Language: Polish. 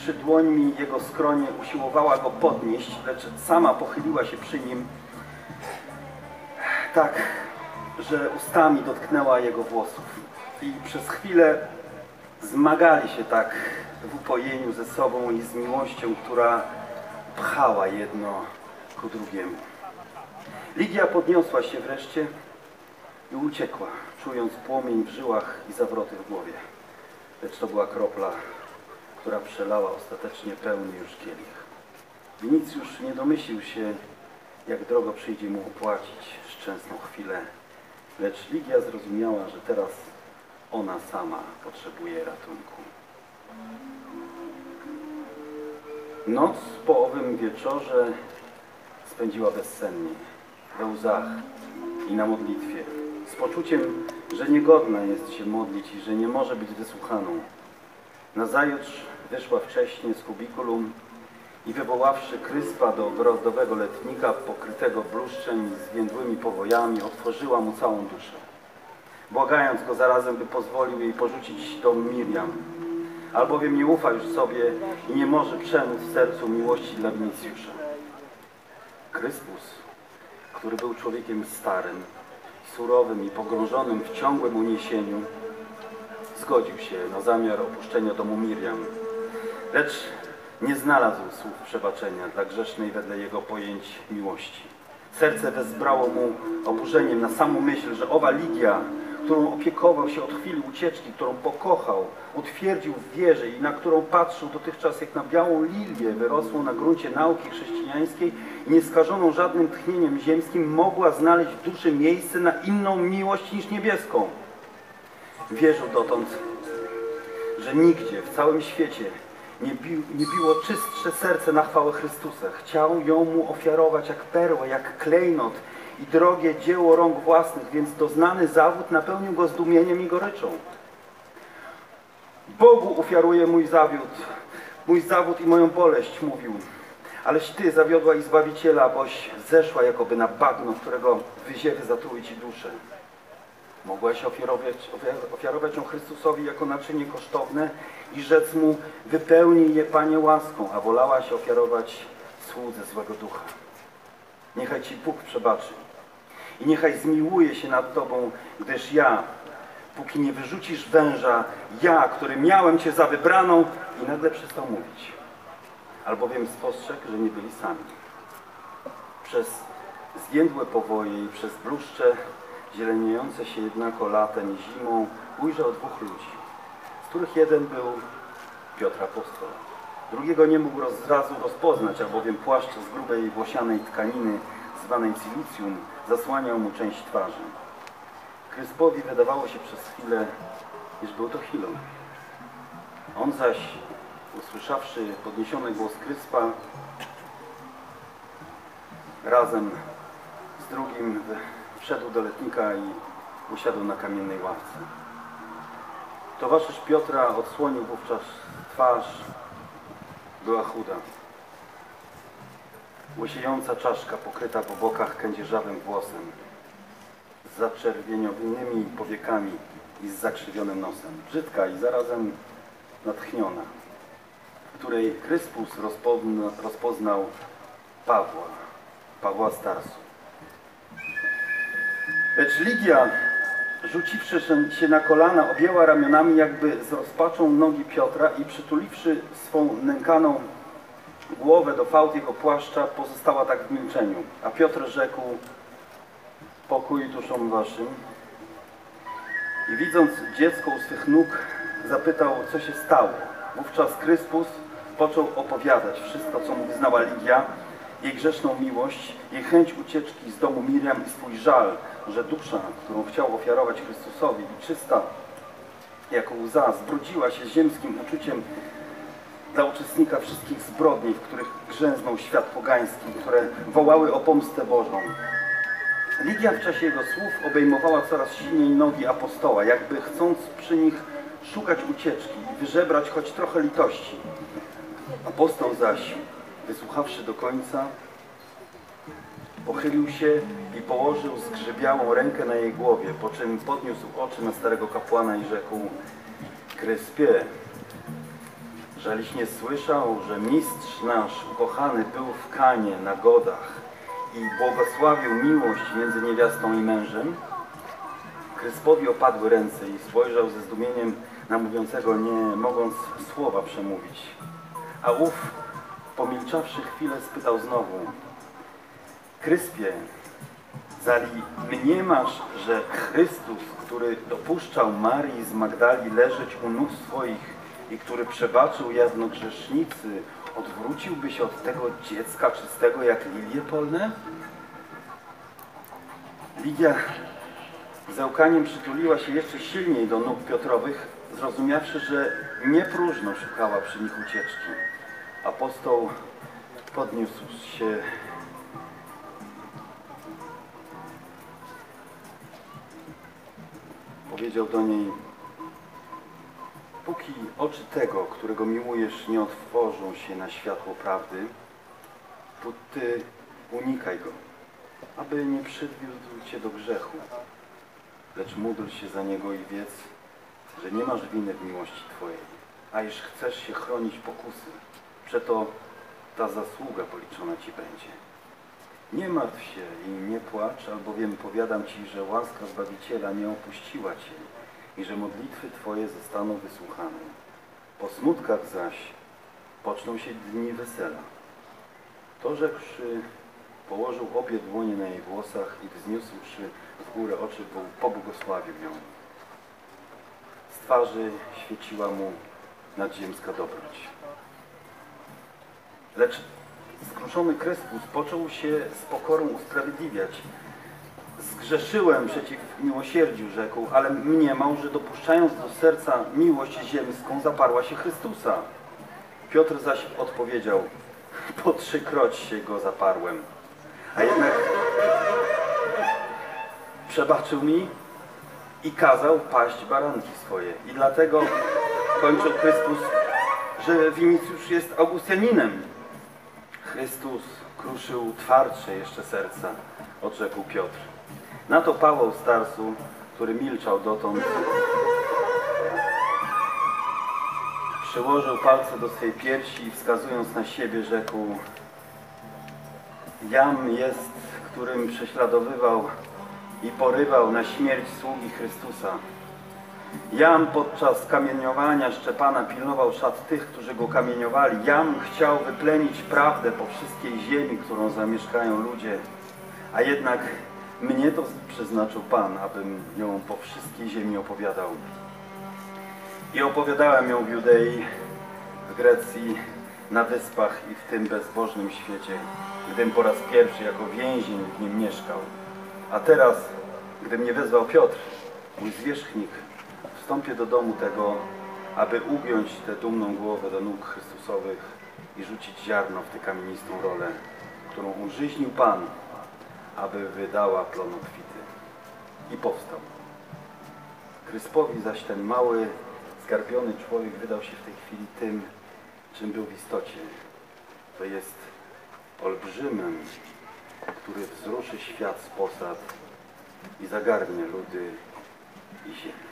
Uchwyciwszy dłońmi jego skronie, usiłowała go podnieść, lecz sama pochyliła się przy nim tak, że ustami dotknęła jego włosów. I przez chwilę zmagali się tak w upojeniu ze sobą i z miłością, która pchała jedno ku drugiemu. Ligia podniosła się wreszcie i uciekła, czując płomień w żyłach i zawroty w głowie. Lecz to była kropla, która przelała ostatecznie pełny już kielich. Winicjusz nie domyślił się, jak drogo przyjdzie mu opłacić szczęsną chwilę, lecz Ligia zrozumiała, że teraz ona sama potrzebuje ratunku. Noc po owym wieczorze spędziła bezsennie, we łzach i na modlitwie, z poczuciem, że niegodna jest się modlić i że nie może być wysłuchaną. Nazajutrz wyszła wcześnie z kubikulum i wywoławszy Kryspa do ogrodzowego letnika pokrytego bluszczem i zwiędłymi powojami, otworzyła mu całą duszę, błagając go zarazem, by pozwolił jej porzucić dom Miriam, albowiem nie ufa już sobie i nie może przemóc w sercu miłości dla Winicjusza. Kryspus, który był człowiekiem starym, surowym i pogrążonym w ciągłym uniesieniu, zgodził się na zamiar opuszczenia domu Miriam, lecz nie znalazł słów przebaczenia dla grzesznej wedle jego pojęć miłości. Serce wezbrało mu oburzeniem na samą myśl, że owa Ligia, którą opiekował się od chwili ucieczki, którą pokochał, utwierdził w wierze i na którą patrzył dotychczas jak na białą lilię wyrosłą na gruncie nauki chrześcijańskiej i nieskażoną żadnym tchnieniem ziemskim, mogła znaleźć w duszy miejsce na inną miłość niż niebieską. Wierzył dotąd, że nigdzie w całym świecie nie biło czystsze serce na chwałę Chrystusa. Chciał ją mu ofiarować jak perłę, jak klejnot i drogie dzieło rąk własnych, więc doznany zawód napełnił go zdumieniem i goryczą. Bogu ofiaruję mój zawód i moją boleść, mówił. Aleś Ty zawiodła i Zbawiciela, boś zeszła jakoby na bagno, którego wyziewy zatruły Ci duszę. Mogłaś ofiarować ją Chrystusowi jako naczynie kosztowne i rzec mu, wypełnij je, Panie, łaską, a wolałaś ofiarować słudze złego ducha. Niechaj Ci Bóg przebaczy i niechaj zmiłuje się nad Tobą, gdyż ja, póki nie wyrzucisz węża, ja, który miałem Cię za wybraną, i nagle przestał mówić, albowiem spostrzegł, że nie byli sami. Przez zwiędłe powoje i przez bluszcze zieleniejące się jednako latem i zimą ujrzał dwóch ludzi, z których jeden był Piotr Apostoł. Drugiego nie mógł zrazu rozpoznać, albowiem płaszcz z grubej włosianej tkaniny zwanej cilicjum zasłaniał mu część twarzy. Kryspowi wydawało się przez chwilę, iż był to Chilon. On zaś, usłyszawszy podniesiony głos Kryspa, razem z drugim wszedł do letnika i usiadł na kamiennej ławce. Towarzysz Piotra odsłonił wówczas twarz, była chuda. Łysiejąca czaszka pokryta po bokach kędzierzawym włosem, z zaczerwienionymi powiekami i z zakrzywionym nosem. Brzydka i zarazem natchniona, w której Kryspus rozpoznał Pawła z Tarsu. Lecz Ligia, rzuciwszy się na kolana, objęła ramionami jakby z rozpaczą nogi Piotra i przytuliwszy swą nękaną głowę do fałd jego płaszcza, pozostała tak w milczeniu. A Piotr rzekł, pokój duszom waszym. I widząc dziecko u swych nóg, zapytał, co się stało. Wówczas Kryspus począł opowiadać wszystko, co mu wyznała Ligia, jej grzeszną miłość, jej chęć ucieczki z domu Miriam i swój żal, że dusza, którą chciał ofiarować Chrystusowi, i czysta jako łza, zbrudziła się ziemskim uczuciem dla uczestnika wszystkich zbrodni, w których grzęznął świat pogański, które wołały o pomstę Bożą. Ligia w czasie jego słów obejmowała coraz silniej nogi apostoła, jakby chcąc przy nich szukać ucieczki i wyżebrać choć trochę litości. Apostoł zaś, wysłuchawszy do końca, pochylił się i położył zgrzybiałą rękę na jej głowie, po czym podniósł oczy na starego kapłana i rzekł: Kryspie, żebyś nie słyszał, że mistrz nasz ukochany był w Kanie na godach i błogosławił miłość między niewiastą i mężem? Kryspowi opadły ręce i spojrzał ze zdumieniem na mówiącego, nie mogąc słowa przemówić. A ów, pomilczawszy chwilę, spytał znowu: Kryspie, zali mniemasz, że Chrystus, który dopuszczał Marii z Magdali leżeć u nóg swoich i który przebaczył jawnogrzesznicy, odwróciłby się od tego dziecka czystego jak lilie polne? Lidia z łkaniem przytuliła się jeszcze silniej do nóg Piotrowych, zrozumiawszy, że nie próżno szukała przy nich ucieczki. Apostoł podniósł się powiedział do niej: póki oczy tego, którego miłujesz, nie otworzą się na światło prawdy, to ty unikaj go, aby nie przywiódł cię do grzechu. Lecz módl się za niego i wiedz, że nie masz winy w miłości twojej, a iż chcesz się chronić pokusy, przeto ta zasługa policzona ci będzie. Nie martw się i nie płacz, albowiem powiadam ci, że łaska Zbawiciela nie opuściła cię i że modlitwy twoje zostaną wysłuchane. Po smutkach zaś poczną się dni wesela. To rzekłszy, położył obie dłonie na jej włosach i wzniósłszy w górę oczy, pobłogosławił ją. Z twarzy świeciła mu nadziemska dobroć. Lecz skruszony Kryspus począł się z pokorą usprawiedliwiać. Zgrzeszyłem przeciw miłosierdziu, rzekł, ale mniemał, że dopuszczając do serca miłość ziemską, zaparła się Chrystusa. Piotr zaś odpowiedział: po 3-kroć się go zaparłem, a jednak przebaczył mi i kazał paść baranki swoje. I dlatego kończył Kryspus, że Winicjusz jest Augustianinem. Chrystus kruszył twardsze jeszcze serca, odrzekł Piotr. Na to Paweł z Tarsu, który milczał dotąd, przyłożył palce do swej piersi i wskazując na siebie rzekł: jam jest, którym prześladowywał i porywał na śmierć sługi Chrystusa. Jam podczas kamieniowania Szczepana pilnował szat tych, którzy go kamieniowali. Jam chciał wyplenić prawdę po wszystkiej ziemi, którą zamieszkają ludzie, a jednak mnie to przeznaczył Pan, abym ją po wszystkiej ziemi opowiadał. I opowiadałem ją w Judei, w Grecji, na wyspach i w tym bezbożnym świecie, gdym po raz pierwszy jako więzień w nim mieszkał. A teraz, gdy mnie wezwał Piotr, mój zwierzchnik, wstąpię do domu tego, aby ugiąć tę dumną głowę do nóg Chrystusowych i rzucić ziarno w tę kamienistą rolę, którą użyźnił Pan, aby wydała plon obfity. I powstał. Kryspowi zaś ten mały, zgarbiony człowiek wydał się w tej chwili tym, czym był w istocie. To jest olbrzymem, który wzruszy świat z posad i zagarnie ludy i ziemię.